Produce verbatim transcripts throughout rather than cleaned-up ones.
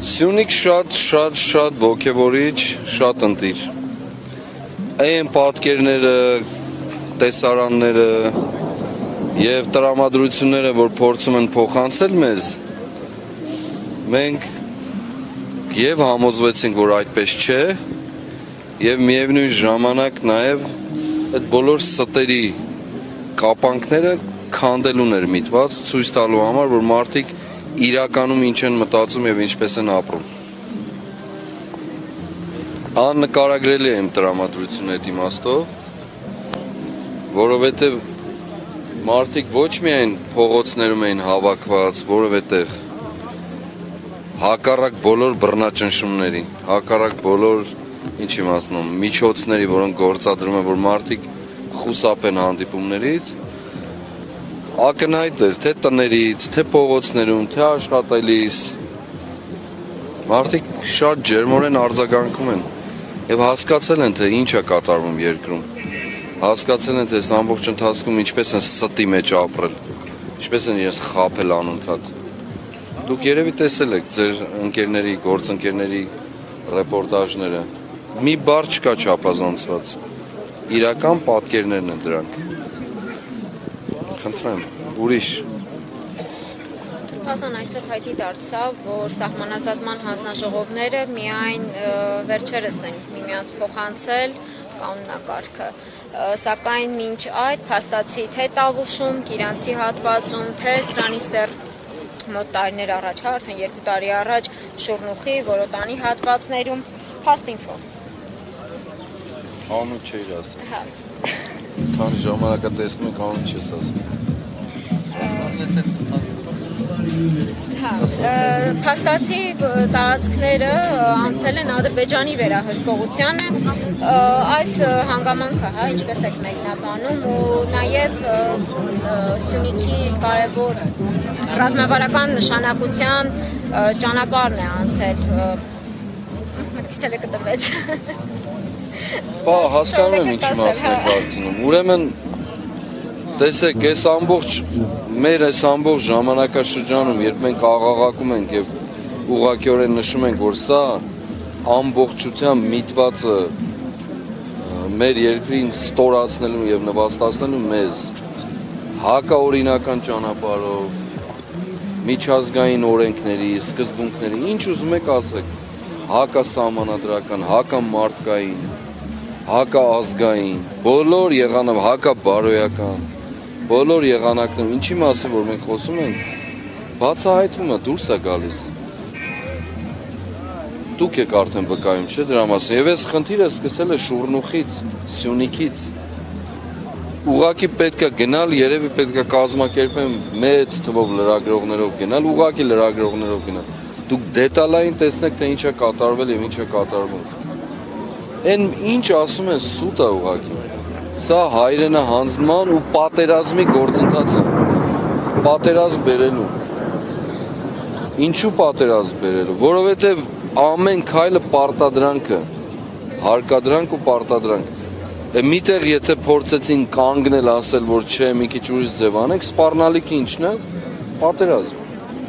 Սյունիք շատ շատ շատ ոգևորիչ, շատ ընտիր։ Այն պատկերները, տեսարանները եւ տրամադրությունները, որ փորձում են փոխանցել մեզ, մենք եւ համոզվեցինք, որ այդպես չէ, եւ միևնույն ժամանակ նաեւ այդ բոլոր ստերի կապանքները քանդելուն էր միտված, ցույց տալու համար, որ մարդիկ իրականում ինչ են մտածում եւ ինչպես են ապրում։ Աննկարագրելի է իմ տրամադրությունը այդ իմաստով, որովհետեւ մարդիկ ոչ միայն փողոցներում էին հավաքված, որովհետեւ հակառակ բոլոր բռնաճնշումների, հակառակ բոլոր ինչ իմացնում, միջոցների, որոնք գործադրում են, որ մարդիկ խուսափեն հանդիպումներից, ակնհայտ էր, թե տներից, թե փողոցներում, թե աշխատելիս, մարդիկ շատ ջերմորեն արձագանքում են եւ հասկացել են, թե ինչ է կատարվում երկրում, հասկացել են, թե այս ամբողջ ընթացքում ինչպես են ստի մեջ ապրել, ինչպես են իրենց խաբել անընդհատ։ Դուք երևի տեսել եք ձեր ընկերների, գործընկերների ռեպորտաժները, մի բառ չկա չափազանցված, իրական պատկերներն են դրանք։ Խնդրեմ, ուրիշ։ Սրբազան այսօր հայտի դարձավ, որ սահմանազատման հանձնաժողովները միայն վերջերս են միմյանց փոխանցել կանոնակարգը, սակայն մինչ այդ փաստացի թե Տավուշում, Կիրանցի հատվածում, թե սրանից դեռ մոտ տարիներ առաջ, արդեն երկու տարի առաջ Շուռնուխի, Որոտանի հատվածներում փաստինֆո։ Անուն չէիր ասում։ Հա։ Քանի ժամանակա տեսնում եք, անուն չես ասում։ Հա, փաստացի տարածքները անցել են Ադրբեջանի վերահսկողությանը, այս հանգամանքը, հա, ինչպես եք մեկնաբանում, ու նաև Սյունիքի կարևոր ռազմավարական նշանակության ճանապարհն է անցել, մտքից թելը կտրվեց։ Բա հասկանում եմ ինչի մասին եք հարցնում, ուրեմն տեսեք, այս ամբողջ, մեր այս ամբողջ ժամանակաշրջանում, երբ մենք աղաղակում ենք եւ ուղղակիորեն նշում ենք, որ սա ամբողջությամբ միտվածը մեր երկրին ստորացնելու եւ նվաստացնելու մեզ հակաօրինական ճանապարհով, միջազգային օրենքների, սկզբունքների, ինչ ուզում եք ասեք, հակասահմանադրական, հակամարտկային, հակաազգային, բոլոր եղանակ, հակաբարոյական, բոլոր եղանակներում, ինչի մասին, որ մենք խոսում ենք, բացահայտվում է, դուրս է գալիս։ Դուք եք արդեն վկայում, չէ՞ դրա մասին։ Եվ այս խնդիրը սկսել է Շուռնուխից, Սյունիքից։ Ուղղակի պետք է գնալ, երևի պետք է կազմակերպեն մեծ թվով լրագրողներով գնալ, ուղղակի լրագրողներով գնալ։ Դուք դետալային տեսնեք, թե ինչ է կատարվել եւ ինչ է կատարվում։ Այն ինչ ասում են, սուտ է ուղղակի։ Սա հայրենահանձնման ու պատերազմի գործընթաց է։ Պատերազմ բերելու։ Ինչու պատերազմ բերելու, որովհետև ամեն քայլը պարտադրանք է, հարկադրանք ու պարտադրանք։ Միտեղ եթե փորձեցին կանգնել, ասել, որ չէ, մի քիչ ուրիշ ձև անենք, սպառնալիքը ինչն է, պատերազմ։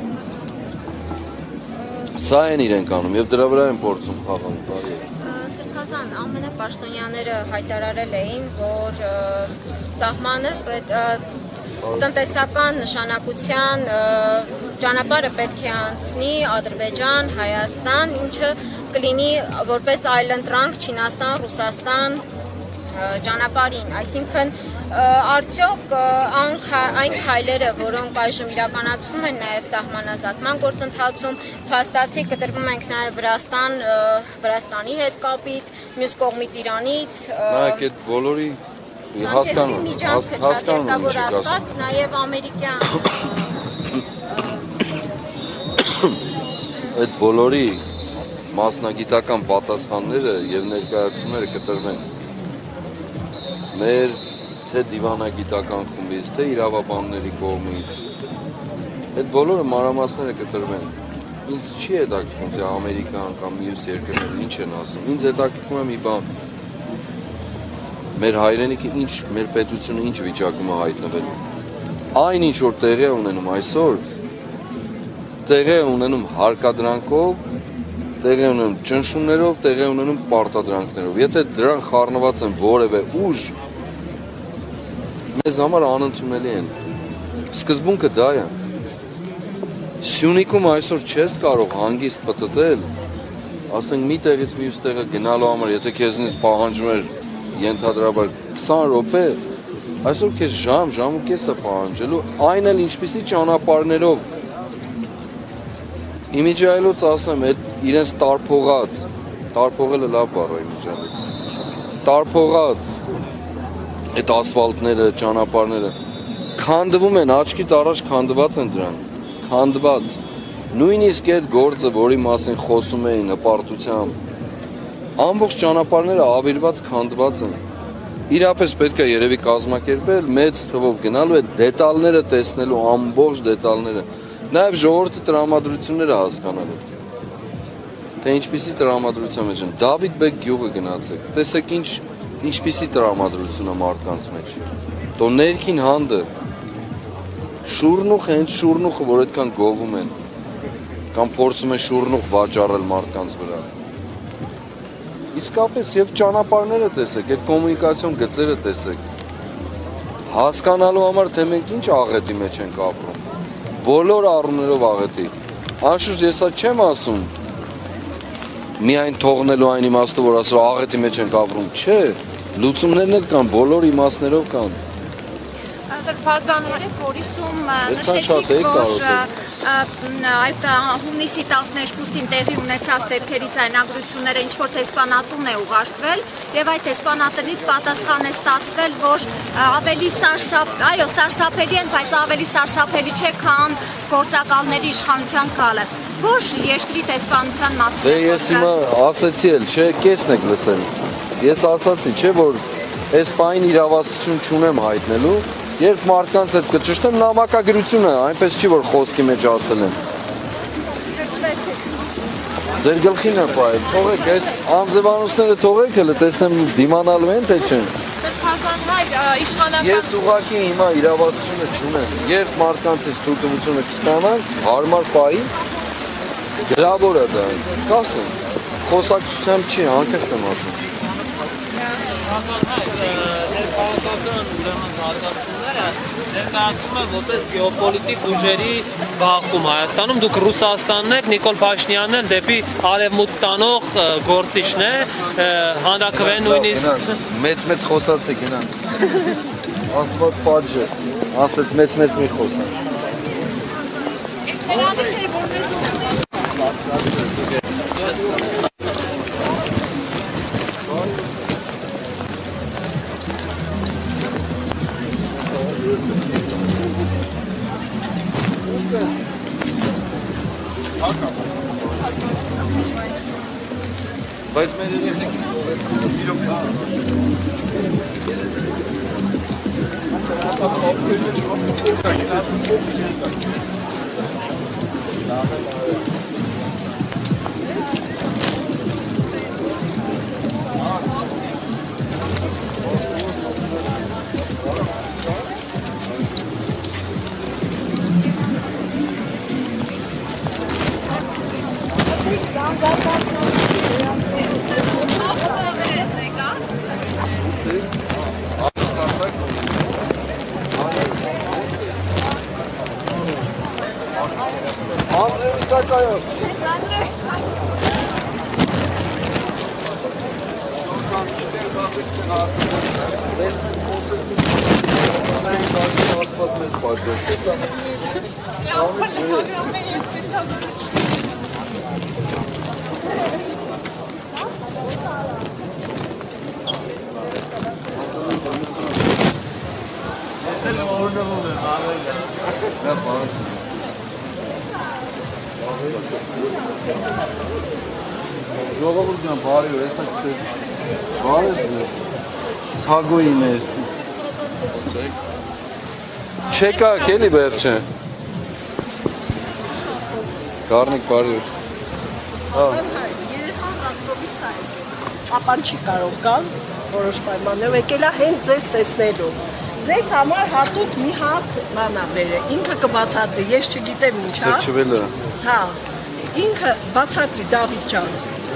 Սա են իրենք անում եւ դրա վրա են փորձում խաղալ, բարի է։ Սրբազան, ԱՄՆ պաշտոնյաները հայտարարել էին, որ սահմանը տնտեսական նշանակության ճանապարհը պետք է անցնի Ադրբեջան, Հայաստան, ինչը կլինի որպես այլընտրանք Չինաստան, Ռուսաստան ճանապարհին, այսինքն արդյոք այն քայլերը, որոնք այժմ իրականացվում են նաև սահմանազատման գործընթացում, փաստացի կտրվում ենք նաև Վրաստան, Վրաստանի հետ կապից, մյուս կողմից Իրանից, նայեք այդ բոլորի հասկանում, հասկանում որ ասված նաև ամերիկյան այդ բոլորի մասնագիտական պատասխանները եւ ներկայացումները կտրվեն մեր թե դիվանագիտական խմբից, թե իրավաբանների կողմից, այդ բոլորը մանրամասները կտրվեն։ Ինձ չի հետաքրքրում, թե Ամերիկան կամ մյուս երկրները ինչ են ասում, ինձ հետաքրքրում է մի բան, մեր հայրենիքը ինչ, մեր պետությունը ինչ վիճակում է հայտնվելու։ Այն ինչ որ տեղի է ունենում այսօր, տեղի է ունենում հարկադրանքով տեղի ունենում ճնշումներով, տեղի ունենում պարտադրանքներով։ Եթե դրան խառնված են որևէ ուժ, մեզ համար անընդունելի են։ Սկզբունքը դա է։ Սյունիքում այսօր չես կարող հանգիստ պտտել, ասենք մի տեղից մյուս տեղը գնալու համար, եթե քեզնից պահանջում էր ենթադրաբար քսան րոպե, այսօր քեզ ժամ, ժամ ու կես է պահանջելու, այն էլ ինչպիսի ճանապարհներով։ Իմիջայլոց ասեմ, այդ իրենց տարփողած, տարփողելը լավ բառ է իմիջայլոց, տարփողած այդ ասֆալտները, ճանապարհները քանդվում են, աչքիդ առաջ քանդված են դրանք, քանդված։ Նույնիսկ այդ գործը, որի մասին խոսում էին հպարտությամբ, ամբողջ ճանապարհները ավիրված քանդված են։ Իրապես պետք է երևի կազմակերպել, մեծ թվով գնալու այդ դետալները տեսնելու, ամբողջ դետալները, նաև ժողովրդի տրամադրությունները հասկանալու, թե ինչպիսի տրամադրության մեջ են։ Դավիթ Բեկ գյուղը գնացեք, տեսեք ինչ ինչպիսի տրամադրություն է մարդկանց մեջ։ Դո ներքին հանդը, շուրնուխ, հենց շուրնուխը, որ այդքան գովում են, կամ փորձում են շուրնուխ վաճառել մարդկանց վրա։ Իսկապես եւ ճանապարհները տեսեք, այդ կոմունիկացիոն գծերը տեսեք։ Հասկանալու համար թե մենք ինչ աղետի մեջ ենք ապրում։ Բոլոր առումներով աղետի։ Անշուշտ ես այդ չեմ ասում միայն թողնելու այն իմաստով, որ ասում աղետի մեջ ենք ապրում, չէ, լուծումներն էլ կան, բոլոր իմաստներով կան։ Սրբազանները Փորիսում նշեցիք, որ այդ հունիսի տասներկուսին տեղի ունեցած դեպքերի ձայնագրությունները ինչ-որ տեսպանատուն է ուղարկվել եւ այդ տեսպանատներից պատասխան է ստացվել, որ ավելի սարսափ, այո, սարսափելի են, բայց ավելի սարսափելի չէ, քան գործակալների իշխանության գալը։ Որ երկրի տեսփանության մասին։ Դե ես հիմա ասացի էլ, չէ, կեսն եք լսել։ Ես ասացի, չէ, որ այս պայն իրավասություն չունեմ հայտնելու, երբ մարդկանց հետ կճշտեմ, նամակագրությունը, այնպես չի, որ խոսքի մեջ ասել եմ։ Ձեր գլխին է պայել, թողեք, այս անձևանոցները թողեք հələ, տեսնեմ դիմանալու են, թե չեն։ Ես ուղղակի հիմա իրավասությունը չունեմ, երբ մարդկանցից թույլտվությունը կստանանք, հարմար պայի, գրավոր է դա, կասեմ, խոսակցությամբ չի, անկեղծ եմ ասում։ Ներկայացում է որպես գեոպոլիտիկ ուժերի բախում Հայաստանում, դուք Ռուսաստանն եք, Նիկոլ Փաշինյանն էլ դեպի արևմուտք տանող գործիչն է, հանրաքվեն նույնիսկ մեծ-մեծ խոսած է գնան, ասված պատժեց, ասեց մեծ-մեծ մի խոսան։ Բայց մեր երեխեքին իրոք ժողովուրդյան բարի ու հեսա չտես բարի թագոյին էր չեկակ էլի վերջը Կարնիկ բարի ու երեխան Ռոստովից է ապան չի կարող կան որոշ պայմաններով եկել է հենց ձեզ տեսնելու ձեզ համար հատուկ մի հատ մանա բերե ինքը կբացատրի ես չգիտեմ ինչ հա Սրճվելը հա ինքը բացատրի Դավիթ ջան։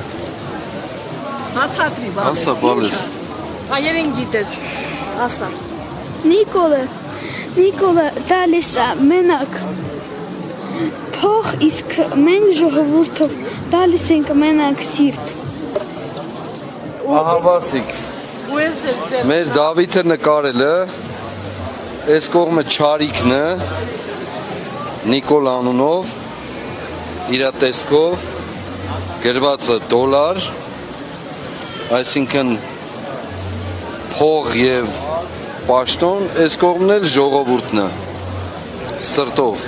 Բացատրի բանը։ Ասա բալես։ Հայերեն գիտես։ Ասա։ Նիկոլը Նիկոլը տալիս է մենակ փող, իսկ մենք ժողովուրդով տալիս ենք մենակ սիրտ։ Ահա Վասիկ։ Մեր Դավիթը նկարել է, այս կողմը Չարիքն է, Նիկոլ անունով, իր տեսքով, գրվածը դոլար, այսինքն փող եւ պաշտոն, այս կողմն էլ ժողովուրդն է, սրտով։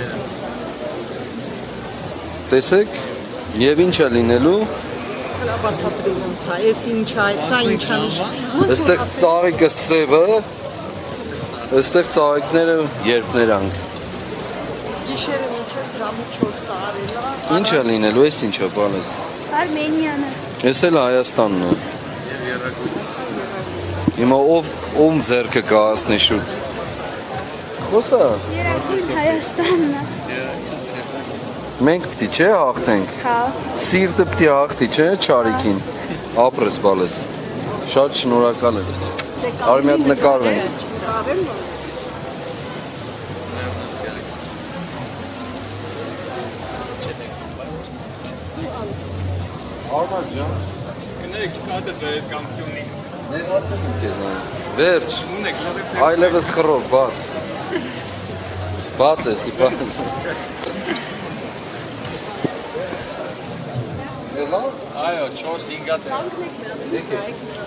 Տեսեք, եւ ինչ է լինելու։ Բացատրի ոնց է, այս ինչ է, սա ինչ է։ Այստեղ ծաղիկը սևը, այստեղ ծաղիկները երբներ անք։ Գիշերը մինչև ժամը չորս տարելա։ Ինչ է լինելու, այս ինչ է բալես։ Արմենիանը։ Այս էլ Հայաստանն է։ Հիմա ով ում ձեռքը կհասնի շուտ։ Ոսա։ Երակույն Հայաստանն է։ Մենք պիտի չէ հաղթենք։ Հա։ Սիրտը պիտի հաղթի, չէ, Չարիքին։ Ապրես բալես։ Շատ շնորհակալ եմ։ Արի մի հատ նկարվենք։ Արման ջան։ Կներեք չկաց է ձեր հետ կամսյունիկ։ Նեղացել եմ քեզ այն։ Վերջ։ Այլևս խռով, բաց։ Բաց ես, իպա։ Այո, չորս հինգ հատ է։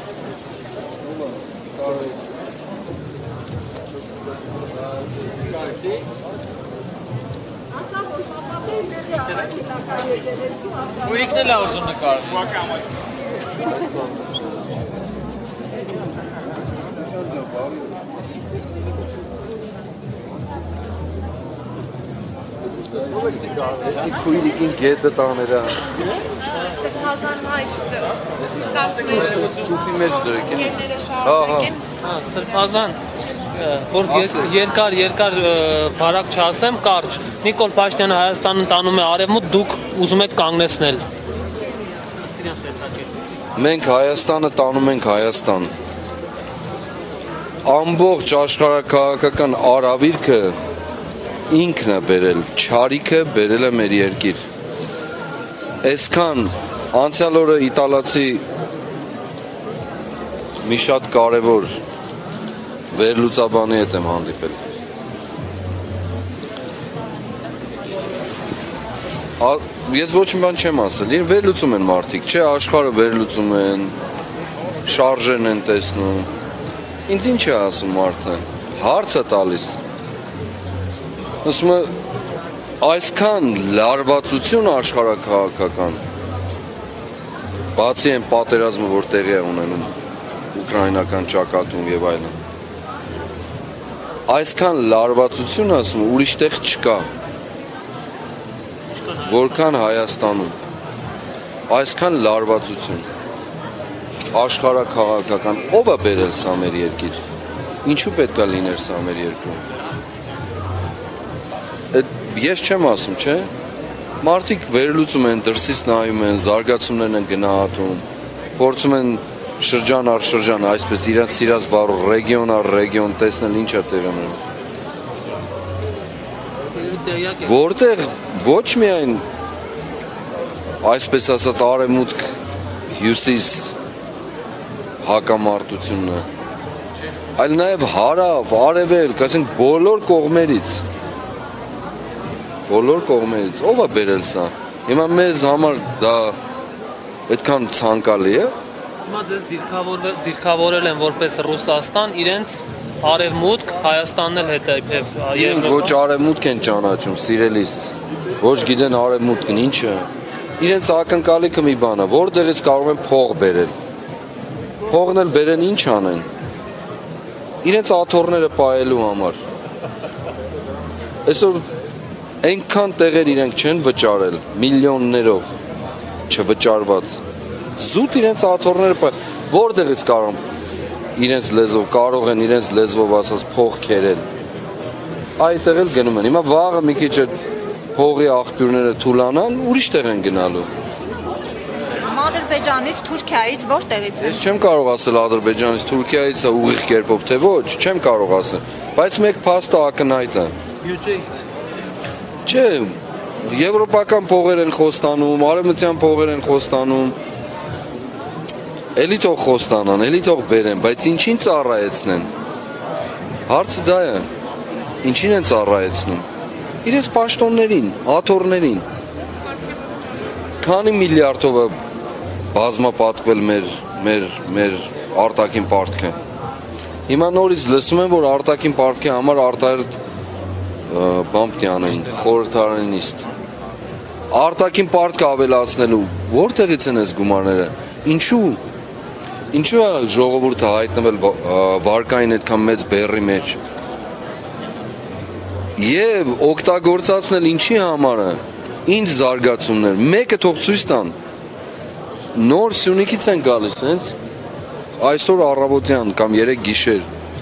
Ուրիքն էլ ուզում նկարել։ Քույրիկին գետը տաները։ Սրբազան հայշտը։ Տուփի մեջ դրեք։ Հա, հա։ Հա, Սրբազան, որ երկար երկար բարակ չասեմ, կարճ։ Նիկոլ Փաշինյանը Հայաստանն տանում է արևմուտք, դուք ուզում եք կանգնեցնել։ Մենք Հայաստանը տանում ենք Հայաստան։ Ամբողջ աշխարհաքաղաքական արավիրքը ինքն է բերել, Չարիքը բերել է մեր երկիր։ Այսքան անցյալ օրը իտալացի մի շատ կարևոր վերլուծաբանի հետ եմ հանդիպել։ Ես ոչ մի բան չեմ ասել, իրեն վերլուծում են մարդիկ, չէ, աշխարհը վերլուծում են, շարժեն են տեսնում։ Ինձ ինչ է ասում մարդը, հարց է տալիս։ Ասում է, այսքան լարվածություն աշխարհաքաղաքական, բացի այն պատերազմը, որ տեղի է ունենում ուկրաինական ճակատում եւ այլն, այսքան լարվածություն, ասում է, ուրիշ տեղ չկա, որքան Հայաստանում, այսքան լարվածություն, աշխարհաքաղաքական, ով է բերել սա մեր երկիր, ինչու պետք է լիներ սա մեր երկրում։ Ես չեմ ասում, չէ, մարդիկ վերլուծում են, դրսից նայում են, զարգացումներն են գնահատում, փորձում են շրջան առ շրջան, այսպես իրաց սիրած բառով, ռեգիոն առ ռեգիոն տեսնել ինչ է տեղի ունենում։ Որտեղ ոչ միայն այսպես ասած արևմուտք հյուսիս հակամարտությունն է, այլ նաև հարավ, արևելք, ասենք բոլոր կողմերից, բոլոր կողմերից, ով է բերել սա, հիմա մեզ համար դա այդքան ցանկալի է։ Հիմա ձեզ դիրքավորել են որպես Ռուսաստան, իրենց արևմուտք, Հայաստանն էլ հետեւև ոչ արևմուտք են ճանաչում, սիրելիս, ոչ գիտեն արևմուտքն ինչ է, իրենց ակնկալիքը մի բան է, որտեղից կարող են փող բերել, փողն էլ բերեն ինչ անեն, իրենց աթոռները պահելու համար, այսօր այնքան տեղեր իրենք չեն վճարել, միլիոններով չվճարված, զուտ իրենց աթոռները պահել, որտեղից կարող իրենց լեզվով, կարող են իրենց լեզվով ասած փող քերել, այդտեղ էլ գնում են, հիմա վաղը մի քիչ փողի աղբյուրները թուլանան, ուրիշ տեղ են գնալու։ Ադրբեջանից, Թուրքիայից որտեղից են։ Ես չեմ կարող ասել Ադրբեջանից, Թուրքիայից է ուղիղ կերպով թե ոչ, չեմ կարող ասել, բայց մեկ փաստը ակնհայտ է։ Բյուջեից։ Չէ, եվրոպական փողեր են խոստանում, արևմտյան փողեր են խոստանում։ Էլի թող խոստանան, էլի թող բերեն, բայց ինչին ծառայեցնեն։ Հարցը դա է։ Ինչին են ծառայեցնում։ Իրենց պաշտոններին, աթոռներին։ Քանի միլիարդով է բազմապատկվել մեր մեր մեր արտաքին պարտքը։ Հիմա նորից լսում եմ, որ արտաքին պարտքի համար արտահերտ բան պետք է անեն, խորհրդարանիստ։ Արտաքին պարտքը ավելացնելու որտեղից են այս գումարները։ Ինչու։ Ինչու է ժողովուրդը հայտնվել վարկային այդքան մեծ բեռի մեջ։ Եվ օգտագործացնել ինչի համար է։ Ինչ զարգացումներ։ Մեկը թող ցույց տան։ Նոր Սյունիքից են գալիս, հենց այսօր առավոտյան կամ երեք գիշեր։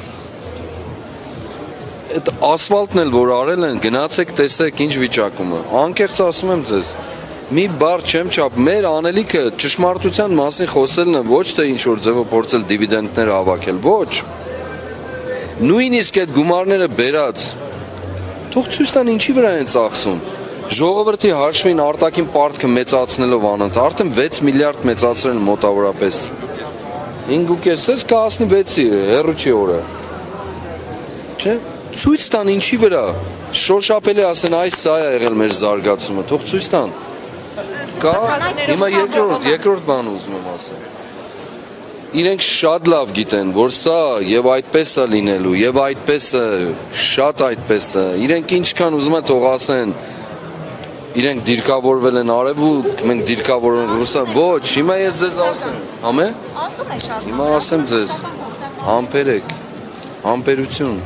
Այդ ասֆալտն էլ որ արել են, գնացեք տեսեք ինչ վիճակում է։ Անկեղծ ասում եմ ձեզ, մի բառ չեմ չափ, մեր անելիքը ճշմարտության մասին խոսելն է, ոչ թե ինչ որ ձևով փորձել դիվիդենդներ հավաքել, ոչ։ Նույնիսկ այդ գումարները բերած, թող ցույց տան ինչի վրա են ծախսում։ Ժողովրդի հաշվին արտաքին պարտքը մեծացնելով անընդհատ արդեն վեց միլիարդ մեծացրել մոտավորապես։ հինգ ու կեսից կհասնի վեցի, հեռու չի օրը։ Չէ՞, ցույց տան ինչի վրա։ Շոշափելի ասեն, այս սա է եղել մեր զարգացումը, թող ցույց տան։ Կա, հիմա երկրորդ, երկրորդ բան ուզում եմ ասել։ Իրենք շատ լավ գիտեն, որ սա եւ այդպես է լինելու, եւ այդպես է, շատ այդպես է։ Իրենք ինչքան ուզում են թող ասեն, իրենք դիրքավորվել են արևուտ, մենք դիրքավորել ենք ռուսա, ոչ, հիմա ես ձեզ ասեմ, համե։ Հիմա ասեմ ձեզ, համբերեք, համբերություն։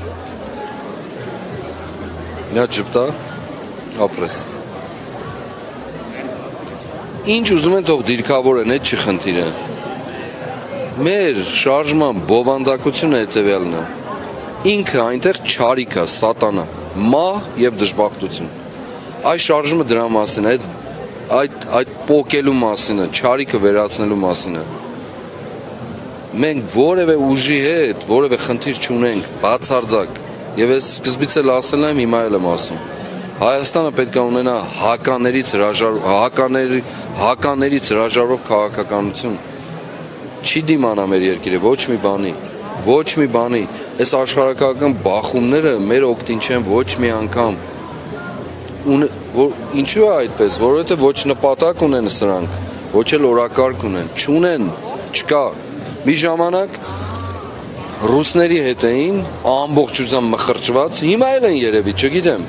Նա ճպտա, ապրես։ Ինչ ուզում են թող դիրքավորեն, այդ չի խնդիրը։ Մեր շարժման բովանդակությունը հետևյալն է։ Ինքը այնտեղ չարիք է, սատանա, մահ եւ դժբախտություն։ Այս շարժումը դրա մասին է, այդ այդ այդ փոկելու մասին է, չարիքը վերացնելու մասին է։ Մենք որևէ ուժի հետ, որևէ խնդիր չունենք, բացարձակ։ Եվ ես սկզբից էլ ասել եմ, հիմա էլ եմ ասում։ Հայաստանը պետք է ունենա հականերից հրաժարվող, հակաների, հականերից հրաժարվող քաղաքականություն։ Չի դիմանա մեր երկիրը ոչ մի բանի, ոչ մի բանի։ Այս աշխարհակական բախումները մեր օգտին չեն ոչ մի անգամ։ Որ ինչու է այդպես, որովհետև ոչ նպատակ ունեն սրանք, ոչ էլ օրակարգ ունեն, չունեն, չկա։ Մի ժամանակ ռուսների հետ էին ամբողջությամբ մխրճված, հիմա էլ են երևի, չգիտեմ։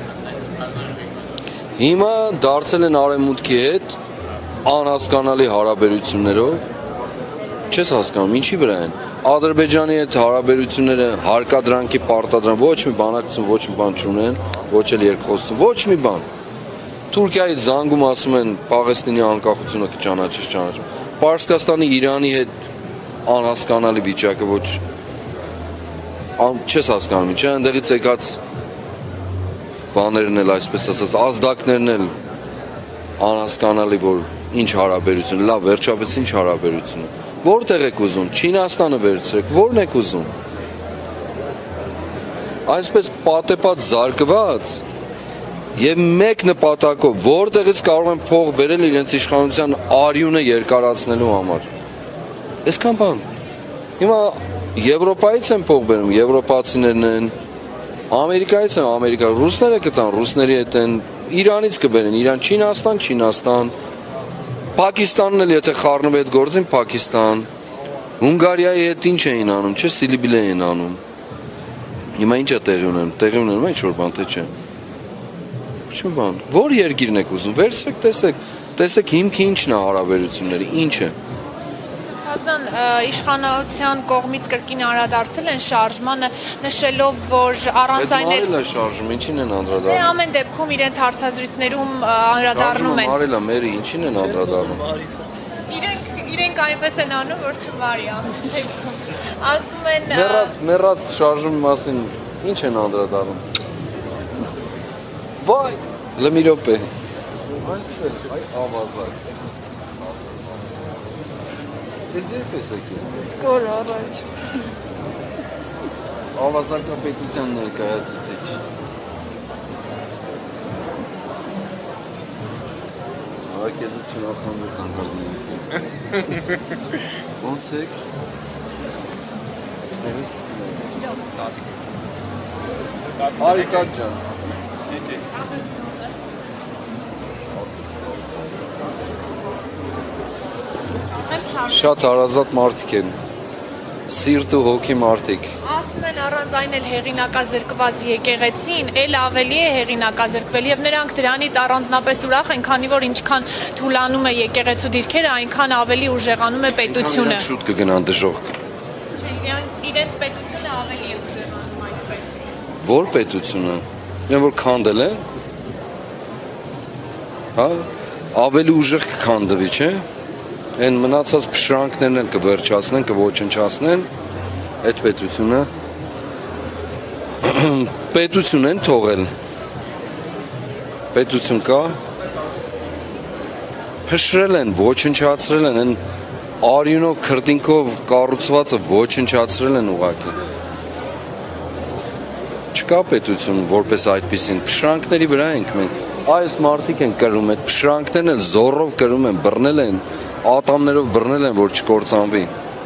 Հիմա դարձել են արևմուտքի հետ անհասկանալի հարաբերություններով, չես հասկանում, ինչի վրա են։ Ադրբեջանի հետ հարաբերությունները հարկադրանքի պարտադրանք, ոչ մի բանակցություն, ոչ մի բան չունեն, ոչ էլ երկխոսություն, ոչ մի բան։ Թուրքիայից զանգում ասում են Պաղեստինի անկախությունը կճանաչի, չճանաչի։ Պարսկաստանի Իրանի հետ անհասկանալի վիճակը, ոչ չես հասկանում, չէ՞, այնտեղից եկած բաներն էլ այսպես ասած, ազդակներն էլ անհասկանալի, որ ինչ հարաբերություն, լավ, վերջապես ինչ հարաբերություն է։ Որտեղ եք ուզում, Չինաստանը վերցրեք, որն եք ուզում։ Այսպես պատեպատ զարկված եւ մեկ նպատակով, որտեղից կարող են փող բերել իրենց իշխանության արյունը երկարացնելու համար։ Այսքան բան։ Հիմա Եվրոպայից են փող բերում, եվրոպացիներն են, Ամերիկայից են, Ամերիկա, ռուսները կտան, ռուսների հետ են, Իրանից կբերեն, Իրան, Չինաստան, Չինաստան, Պակիստանն էլ եթե խառնվի այդ գործին, Պակիստան, Հունգարիայի հետ ինչ էին անում, չէ, Սիլիբիլե էին անում։ Հիմա ինչ է տեղի ունենում, տեղի ունենում է ինչ-որ բան, թե չէ։ Ոչ մի բան, որ երկիրն եք ուզում, վերցրեք, տեսեք, տեսեք հիմքի ինչն է հարաբերությունների, ինչ է։ Հազան իշխանության կողմից կրկին անդրադարձել են շարժմանը, նշելով, որ առանձայներ։ Այդ մարել է շարժում, ինչին են անդրադառնում։ Դե ամեն դեպքում իրենց հարցազրույցներում անդրադառնում են։ Մարելա, մերը ինչին են անդրադառնում։ Իրենք իրենք այնպես են անում, որ չմարի ամեն դեպքում։ Ասում են Մեռած, մեռած շարժումի մասին ինչ են անդրադառնում։ Վայ, Հլը մի րոպե։ Այստեղ, այ ավազակ։ Ես երբ ես եկել։ Որ առաջ։ Ավազակապետության ներկայացուցիչ։ Այ քեզ չնախանձես անկազմի։ Ոնց եք։ Ներս տատիկ ես։ Արի տակ ջան։ Շատ հարազատ մարդիկ են, սիրտ ու հոգի մարդիկ։ Ասում են առանց այն էլ հեղինակազրկված եկեղեցին, էլ ավելի է հեղինակազրկվել եւ նրանք դրանից առանձնապես ուրախ են, քանի որ ինչքան թուլանում է եկեղեցու դիրքերը, այնքան ավելի ուժեղանում է պետությունը։ Շուտ կգնան դժոխք։ Իրենց իրենց պետությունը ավելի է ուժեղանում այդպես։ Որ պետությունը։ Իրեն որ քանդել են։ Հա, ավելի ուժեղ կքանդվի, չէ՞։ Այն մնացած փշրանքներն էլ կվերջացնեն, կոչնչացնեն այդ պետությունը։ Պետություն են թողել։ Պետություն կա։ Փշրել են, ոչնչացրել են, այն արյունով, քրտինքով կառուցվածը ոչնչացրել են ուղղակի։ Չկա պետություն որպես այդպիսին, փշրանքների վրա ենք մենք։ Այս մարդիկ են կրում, այդ փշրանքներն էլ զոռով կրում են, բռնել են, ատամներով բռնել են, որ չկործանվի։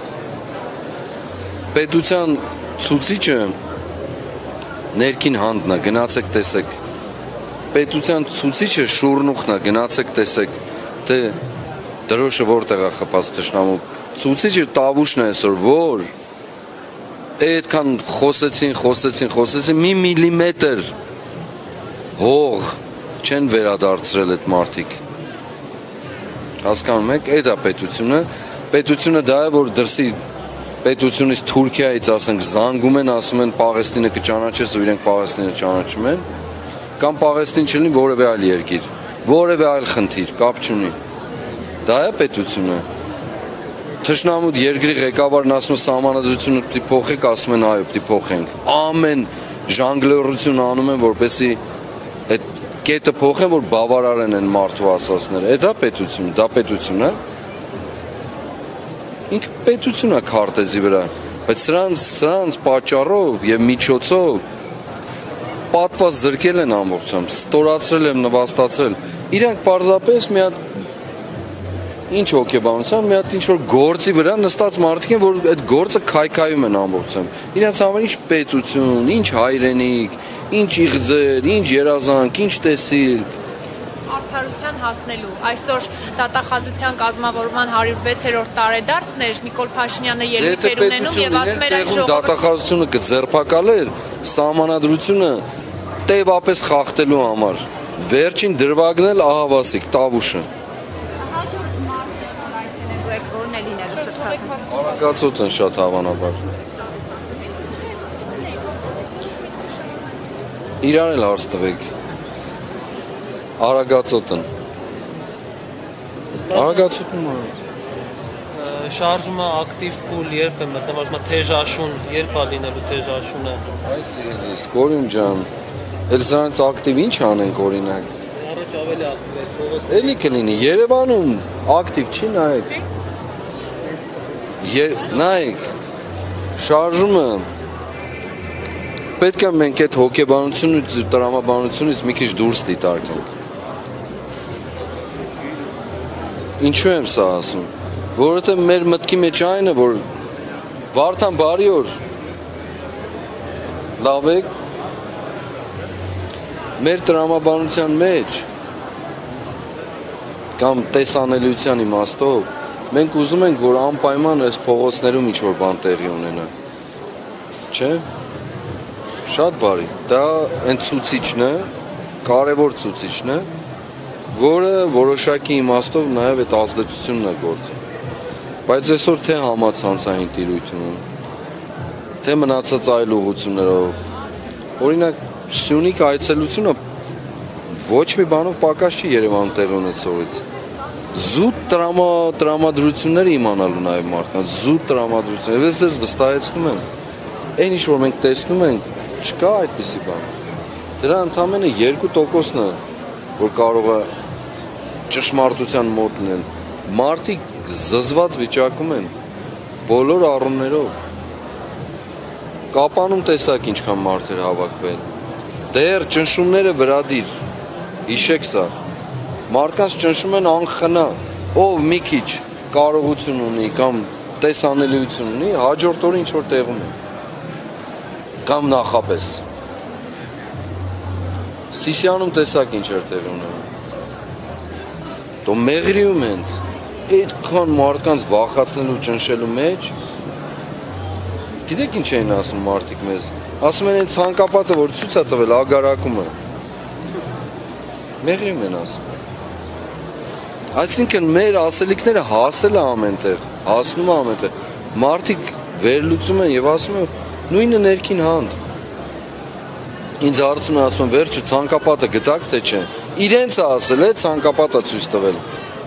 Պետության ցուցիչը ներքին հանդն է, գնացեք տեսեք։ Պետության ցուցիչը շուրնուխն է, գնացեք տեսեք, թե դրոշը որտեղ է խփած թշնամու։ Ցուցիչը տավուշն է այսօր, որ այդքան խոսեցին, խոսեցին, խոսեցին, մի միլիմետր հող չեն վերադարձրել այդ մարդիկ։ Հասկանում եք, այդ է պետությունը։ Պետությունը դա է, որ դրսի պետությունից Թուրքիայից ասենք զանգում են, ասում են Պաղեստինը կճանաչես, ու իրենք Պաղեստինը ճանաչում են, կամ Պաղեստին չլինի որևէ այլ երկիր, որևէ այլ խնդիր, կապ չունի։ Դա է պետությունը։ Թշնամու երկրի ղեկավարն ասում է սահմանադրությունը պիտի փոխեք, ասում են այո, պիտի փոխենք։ Ամեն ժանգլերություն անում են, որպեսզի այդ կետը փոխեն, որ բավարարեն են մարդու ասածները։ Դա պետություն, դա պետություն է։ Ինչ պետություն է քարտեզի վրա, բայց սրանց սրանց պատճառով եւ միջոցով պատված զրկել են ամբողջությամբ, ստորացրել են, նվաստացրել։ Իրանք պարզապես մի հատ ինչ հոգեբանության, մի հատ ինչ որ գործի վրա նստած մարդիկ են, որ այդ գործը քայքայում են ամբողջությամբ։ Իրանց համար ինչ պետություն, ինչ հայրենիք, ինչ իղձեր, ինչ երազանք, ինչ տեսիլ։ Արդարության հասնելու այսօր դատախազության կազմավորման հարյուր վեցերորդ տարեդարձն էր Նիկոլ Փաշինյանը ելույթեր ունենում եւ ասում էր այս ժողովուրդը դատախազությունը կձերբակալեր սահմանադրությունը տևապես խախտելու համար։ Վերջին դրվագն էլ ահավասիկ, տավուշը։ Հաջորդ մարզը այցելելու եք, որն է լինելու սրբազան։ Արագածոտ են շատ հավանաբար։ Իրան էլ հարց տվեք։ Արագածոտն։ Արագածոտն մարդ։ Շարժումը ակտիվ փուլ երբ է մտնում, ասում եմ թեժաշուն, երբ է լինելու թեժաշունը։ Այս իրենից, Կորյուն ջան, էլ սրանց ակտիվ ինչ անենք օրինակ։ Առաջ ավելի ակտիվ է, փողոց։ Էլի կլինի, Երևանում ակտիվ չի նայեք։ Նայեք, շարժումը պետք է մենք այդ հոգեբանությունից, տրամաբանությունից մի քիչ դուրս դիտարկենք։ Ինչու եմ սա ասում, որովհետև մեր մտքի մեջ այն է, որ Վարդան բարի օր, լավ եք, մեր տրամաբանության մեջ կամ տեսանելիության իմաստով մենք ուզում ենք, որ անպայման այս փողոցներում ինչ-որ բան տեղի ունենա, չէ՞։ Շատ բարի, դա այն ցուցիչն է, կարևոր ցուցիչն է, որը որոշակի իմաստով նաև այդ ազդեցությունն է գործում։ Բայց այսօր թե համացանցային տիրույթ ունեն, թե մնացած այլ ուղղություններով։ Օրինակ Սյունիք այցելությունը ոչ մի բանով պակաս չի Երևանում տեղի ունեցողից։ Զուտ տրամադրությունները իմանալու նաև մարդկանց, զուտ տրամադրությունները։ Ես ձեզ վստահեցնում եմ, այն ինչ որ մենք տեսնում ենք, չկա այդպիսի բան։ Դրա ընդամենը երկու տոկոսն է որ կարող է ճշմարտության մոտ լինել։ Մարդիկ զզված վիճակում են բոլոր առումներով։ Կապանում տեսակ ինչքան մարդեր հավաքվել։ Դեռ ճնշումները վրադիր։ Հիշեք սա։ Մարդկանց ճնշում են անխնա, ով մի քիչ կարողություն ունի կամ տեսանելիություն ունի, հաջորդ օրը ինչ որ տեղում է։ Կամ նախապես։ Սիսիանում տեսակ ինչ էր տեղի ունենում։ Դու մեղրիում ես, այդքան մարդկանց վախացնելու ճնշելու մեջ։ Գիտեք ինչ էին ասում մարդիկ մեզ։ Ասում են այն ցանկապատը, որ ցույց է տվել ագարակումը։ Մեղրիում են ասում։ Այսինքն մեր ասելիքները հասել է ամենտեղ, հասնում է ամենտեղ։ Մարդիկ վերլուծում են եւ ասում են նույնը ներքին հանդ։ Ինձ հարցում են ասում վերջը ցանկապատը գտակ թե չէ։ Իրենց է ասել է ցանկապատը ցույց տվել։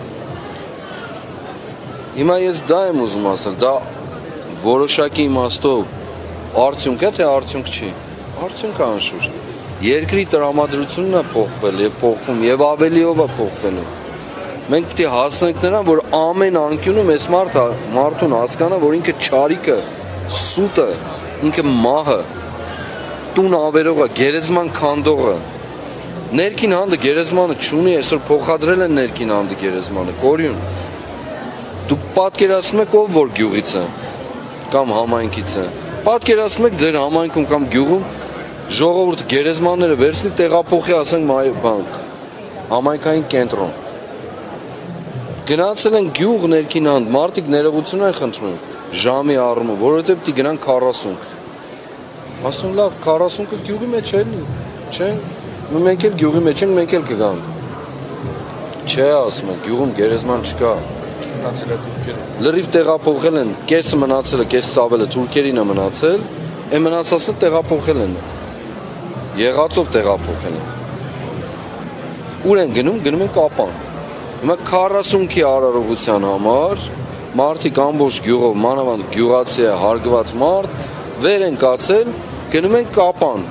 Հիմա ես դա եմ ուզում ասել, դա որոշակի իմաստով արդյունք է թե արդյունք չի։ Արդյունքը անշուշտ։ Երկրի տրամադրությունն է փոխվել եւ փոխվում եւ ավելիով է փոխվելու։ Մենք պետք է հասնենք նրան, որ ամեն անկյունում այս մարդը մարդուն հասկանա, որ ինքը չարիկը, սուտը, ինքը մահը, տուն ավերողը, գերեզման քանդողը։ Ներքին հանդը գերեզմանը չունի, այսօր փոխադրել են ներքին հանդը գերեզմանը, կորյուն։ Դուք պատկերացնում եք ով որ գյուղից է կամ համայնքից է։ Պատկերացնում եք ձեր համայնքում կամ գյուղում ժողովուրդ գերեզմանները վերցնի տեղափոխի, ասենք բանկ, համայնքային կենտրոն։ Գնացել են գյուղ ներքին հանդ, մարդիկ ներողություն են խնդրում ժամի առումով, որովհետև պիտի գնան քառասուն։ Ասում լավ, քառասունը գյուղի մեջ էլի, չէ՞։ Մենք էլ գյուղի մեջ ենք, մենք էլ կգանք։ Չէ, ասում են, գյուղում գերեզման չկա։ Մնացել է թուրքերը։ Լրիվ տեղափոխել են, կեսը մնացել է, կեսը ծավելը թուրքերին է մնացել, այն մնացածը տեղափոխել են։ Եղածով տեղափոխել են։ Ուր են գնում, գնում են Կապան։ Հիմա քառասունքի արարողության համար մարդիկ ամբողջ գյուղով, մանավանդ գյուղացի է, հարգված մարդ, վեր են կացել, գնում են Կապան։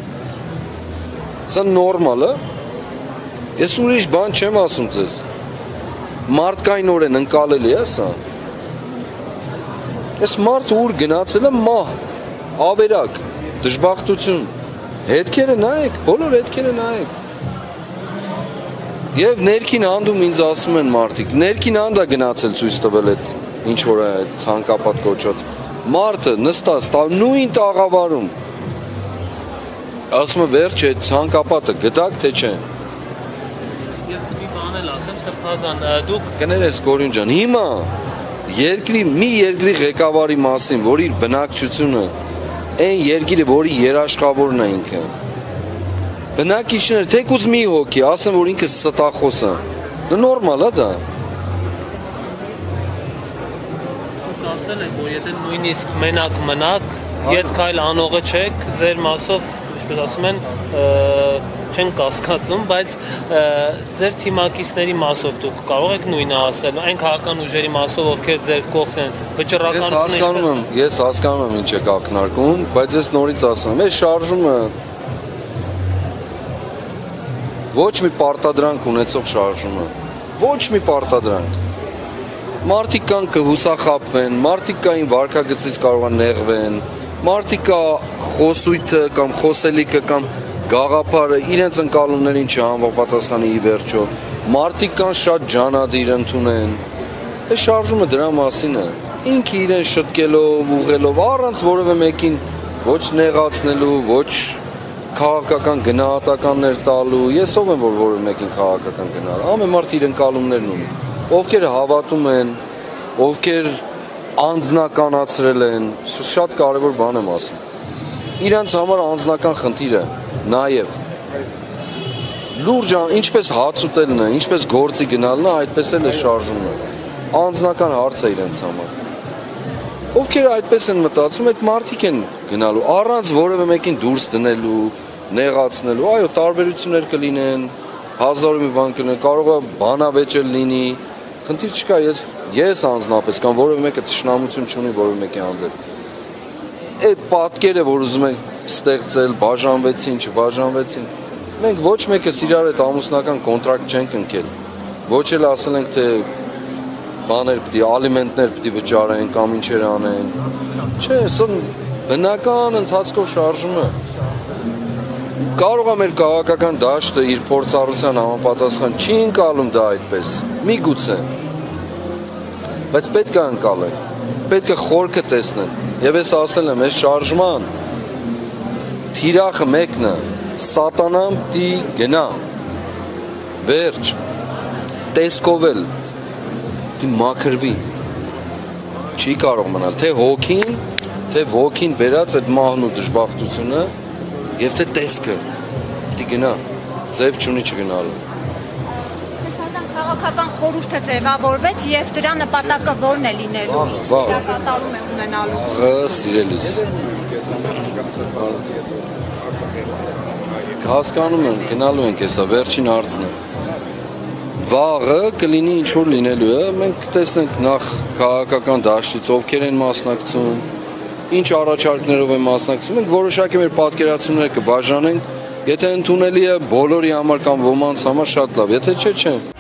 Սա նորմալ է։ Ես ուրիշ բան չեմ ասում ձեզ։ Մարդկայնորեն ընկալելի է սա։ Այս մարդը ուր գնացել է մահ, ավերակ, դժբախտություն։ Հետքերը նայեք, բոլոր հետքերը նայեք։ Եվ ներքին հանդում ինձ ասում են մարդիկ, ներքին հանդ է գնացել ցույց տվել այդ ինչ որ է ցանկապատ կոչված։ Մարդը նստած նույն տաղավարում ասում է վերջ այդ ցանկապատը գտակ թե չէ։ Սրբազան, դուք կներես Գորյուն ջան, հիմա երկրի մի երկրի ղեկավարի մասին, որ իր բնակչությունը, այն երկիրը, որի երաշխավորն է ինքը, բնակիչները թեկուզ մի հոգի, ասեն, որ ինքը ստախոս է, դա նորմալ է դա։ Դուք ասել եք, որ եթե նույնիսկ մենակ մնաք, ետ քայլ անողը չեք, ձեր մասով, ինչպես ասում են, չեն կասկածում, բայց ձեր թիմակիցների մասով դուք կարող եք նույնը ասել, այն քաղաքական ուժերի մասով, ովքեր ձեր կողքն են, վճռականություն։ Ես հասկանում եմ ինչ եք ակնարկում, բայց ես նորից ասում եմ, այս շարժումը ոչ մի պարտադրանք ունեցող շարժումը, ոչ մի պարտադրանք։ Մարդիկ կան կհուսախաբվեն, մարդիկ կային վարքագծից կարող են նեղվեն, մարդիկ կա խոսույթը կամ խոսելիքը կամ գաղափարը իրենց ընկալումներին չհամապատասխանի ի վերջո, մարդիկ կան շատ ջանադիր ընդունեն, այս շարժումը դրա մասին է, ինքը իրեն շտկելով, ուղղելով, առանց որևէ մեկին ոչ նեղացնելու, ոչ քաղաքական գնահատականներ տալու, ես ով եմ որ որևէ մեկին քաղաքական գնահատել, ամեն մարդ իր ընկալումներն ունի, ովքեր հավատում են, ովքեր անձնականացրել են, շատ կարևոր բան եմ ասում, իրանց համար անձնական խնդիր է, նաև լուրջ ինչպես հաց ուտելն է, ինչպես գործի գնալն է, այդպես էլ է շարժումը, անձնական հարց է իրենց համար, ովքեր այդպես են մտածում, այդ մարդիկ են գնալու, առանց որևէ մեկին դուրս դնելու, նեղացնելու, այո, տարբերություններ կլինեն, հազար մի բան կլինեն, կարող է բանավեճել լինի, խնդիր չկա, ես, ես անձնապես կամ որևէ մեկը թշնամություն չունի որևէ մեկի հանդեպ։ Այդ պատկերը, որ ուզում են ստեղծել, բաժանվեցին, չբաժանվեցին, Մենք ոչ մեկս իրար հետ ամուսնական կոնտրակտ չենք ընկել։ Ոչ էլ ասել ենք, թե բաներ պիտի, ալիմենտներ պիտի վճարեն կամ ինչեր անեն։ Չէ, սա բնական ընթացքով շարժում է։ Կարող է մեր քաղաքական դաշտը իր փորձառության համապատասխան չի ընկալում դա այդպես։ Միգուցե։ Բայց պետք է ընկալեն։ Պետք է խորքը տեսնեն։ Եվ ես ասել եմ, այս շարժման թիրախը մեկն է, սատանան պիտի գնա։ Վերջ։ Տեսքով էլ պիտի մաքրվի։ Չի կարող մնալ, թե հոգին, թե ոգին բերած այդ մահն ու դժբախտությունը եւ թե տեսքը պիտի գնա, ձև չունի չգնալու։ Քաղաքական խորհուրդը ձևավորվեց եւ դրա նպատակը ո՞րն է լինելու։ Դա կատարում է ունենալու։ Ահա, սիրելիս։ Հասկանում եմ, գնալու ենք հեսա, վերջին հարցն է։ Վաղը կլինի ինչ որ լինելու է, մենք կտեսնենք նախ քաղաքական դաշտից ովքեր են մասնակցում, ինչ առաջարկներով են մասնակցում, մենք որոշակի մեր պատկերացումները կբաժանենք, եթե ընդունելի է բոլորի համար կամ ոմանց համար շատ լավ, եթե չէ, չէ։